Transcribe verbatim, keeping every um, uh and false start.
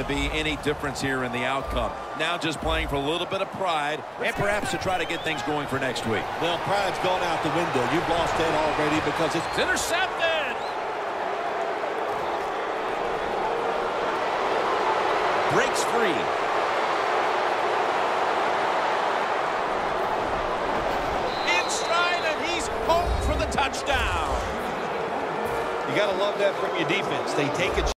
to be any difference here in the outcome. Now just playing for a little bit of pride and perhaps to try to get things going for next week. Well, pride's gone out the window. You've lost that already because it's intercepted. Breaks free. In stride, and he's home for the touchdown. You got to love that from your defense. They take a